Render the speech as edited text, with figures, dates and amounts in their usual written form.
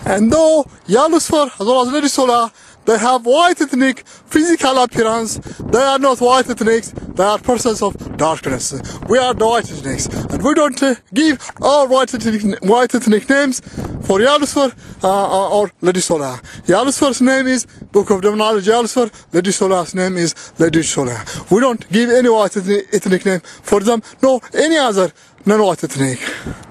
And though Yalusvar as well as Lady Sola, they have white ethnic physical appearance, they are not white ethnics, they are persons of darkness. We are the white ethnics, and we don't give our white ethnic names for Yalusvar or Lady Sola. Yalusvar's name is Book of Demonology Yalusvar, Lady Sola's name is Lady Sola. We don't give any white ethnic name for them, no any other non-white ethnic.